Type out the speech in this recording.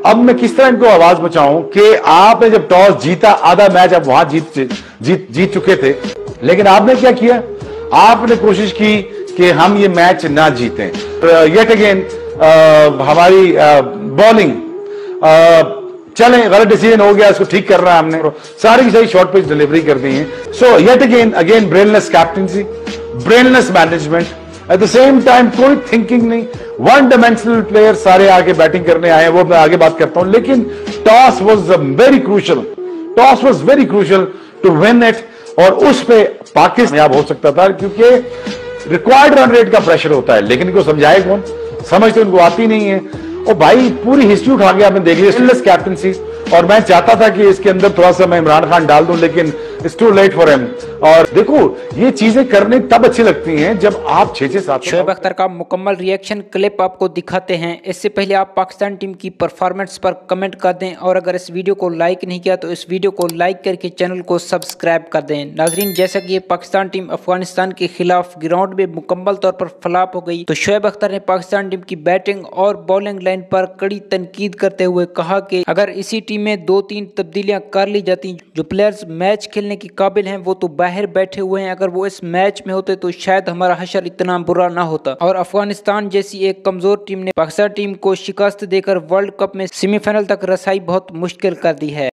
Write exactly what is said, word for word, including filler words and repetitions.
अब मैं किस तरह इनको आवाज बचाऊं कि आपने जब टॉस जीता, आधा मैच आप वहां जीत जीत जीत चुके थे, लेकिन आपने क्या किया, आपने कोशिश की कि हम ये मैच ना जीतें। येट अगेन हमारी बॉलिंग चलें, गलत डिसीजन हो गया, इसको ठीक कर रहा है हमने, सारी की सारी शॉर्ट पिच डिलीवरी कर दी है। So yet again again brainless captaincy, brainless management, at the same time कोई थिंकिंग नहीं, वन डायमेंशनल प्लेयर सारे आगे बैटिंग करने आए हैं, वो मैं आगे बात करता हूं। लेकिन toss was very crucial, toss was very crucial to win it, और उस पे पाकिस्तान हो सकता था क्योंकि रिक्वायर्ड रन रेट का प्रेशर होता है, लेकिन इनको समझाए कौन, समझ तो इनको आती नहीं है। और भाई पूरी हिस्ट्री उठा के आपने देख लिया कैप्टनसी, और मैं चाहता था कि इसके अंदर थोड़ा सा मैं इमरान खान डाल दूं, लेकिन it's too late for him. और देखो ये चीजें करने तब अच्छी लगती हैं जब आप छह छह सात। शोएब अख्तर का मुकम्मल रिएक्शन क्लिप आपको दिखाते हैं। इससे पहले आप पाकिस्तान टीम की परफॉर्मेंस पर कमेंट कर दें, और अगर इस वीडियो को लाइक नहीं किया तो इस वीडियो को लाइक करके चैनल को सब्सक्राइब कर दें। नाजरीन, जैसा कि ये पाकिस्तान टीम अफगानिस्तान के खिलाफ ग्राउंड में मुकम्मल तौर पर फ्लॉप हो गई, तो शोएब अख्तर ने पाकिस्तान टीम की बैटिंग और बॉलिंग लाइन पर कड़ी तनकीद करते हुए कहा कि अगर इसी टीम में दो तीन तब्दीलियां कर ली जाती, जो प्लेयर्स मैच खेलने के काबिल हैं वो तो बाहर बैठे हुए हैं, अगर वो इस मैच में होते तो शायद हमारा हशर इतना बुरा ना होता। और अफगानिस्तान जैसी एक कमजोर टीम ने पाकिस्तान टीम को शिकस्त देकर वर्ल्ड कप में सेमीफाइनल तक रसाई बहुत मुश्किल कर दी है।